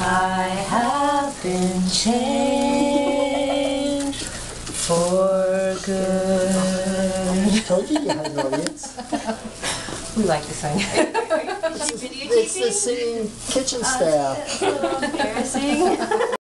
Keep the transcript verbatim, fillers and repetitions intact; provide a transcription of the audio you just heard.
I have been changed for good. I told you you had an audience. We like to sing. It's the singing kitchen staff. Embarrassing.